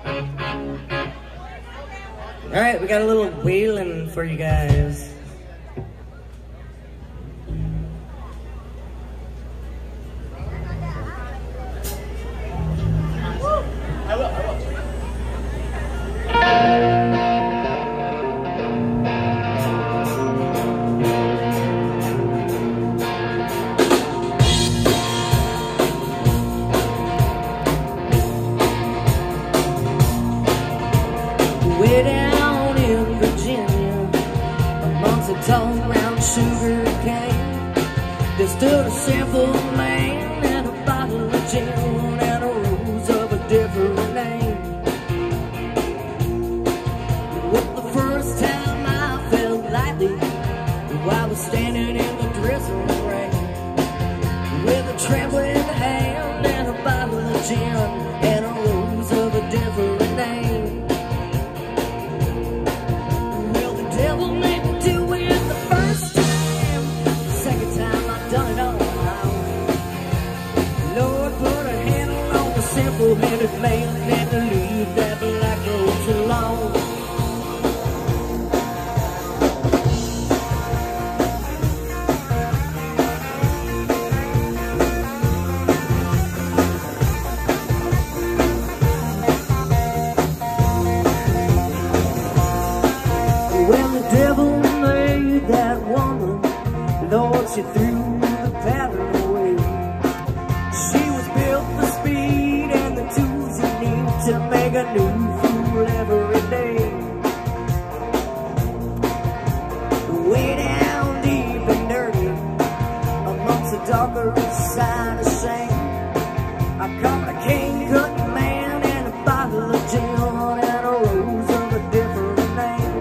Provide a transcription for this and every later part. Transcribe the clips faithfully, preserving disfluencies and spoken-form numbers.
All right, we got a little wailing for you guys. I will, I will. Way down in Virginia, amongst the tall round sugar cane, there stood a simple man and a bottle of gin and a rose of a different name. Well, the first time I felt lightly, I was standing in the drizzling rain, with a trembling hand and a bottle of gin and a rose of a different name. Devil made me do it the first time. The second time I done it on my own. Lord put a handle on the simple-headed man and had to leave that black rose alone. Well, the devil made that woman, Lord, she threw the pattern away. She was built for speed and the tools you need to make a new fool every day. Way down deep and dirty, amongst the darker side of shame, I caught a cane-cut man and a bottle of gin and a rose of a different name.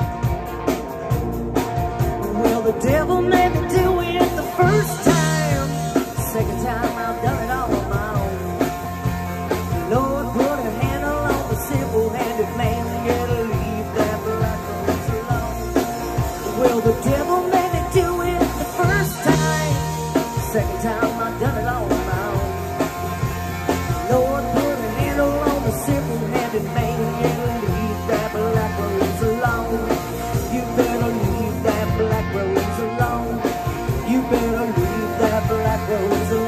Well, the devil made me do it the first time. The second time I've done it all on my own. Lord put a handle on the simple-handed man and get to leave that black rose alone. Well, the devil made me do it the first time. The second time I've done it all on my own. Lord put a handle on the simple-handed man and get to leave that black rose alone. You better leave that black rose alone. You better leave that black rose alone.